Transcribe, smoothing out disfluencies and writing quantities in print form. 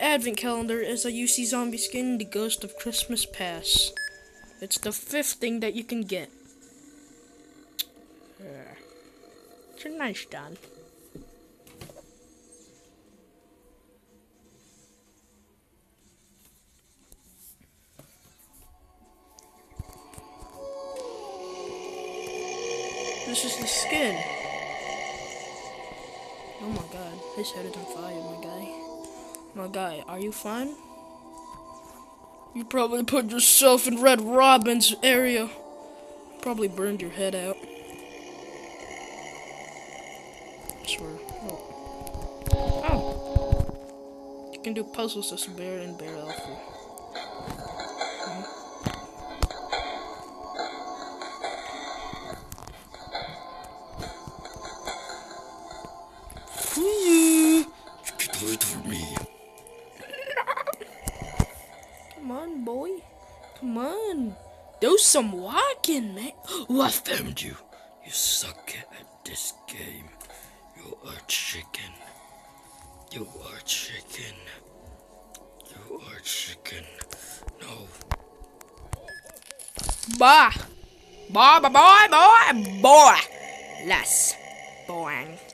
advent calendar is a UC Zombie Skin, the Ghost of Christmas Past. It's the 5th thing that you can get. It's a nice done. This is the skin. Oh my god, his head is on fire, my guy. My guy, are you fine? You probably put yourself in Red Robin's area. Probably burned your head out. I swear. Oh. You can do puzzles as Bear and Bear Alpha. Wait for me. Come on, boy. Come on. Do some walking, man. Oh, I found you. You suck at this game. You are chicken. You are chicken. You are chicken. No. Boy. Boy. Less boring.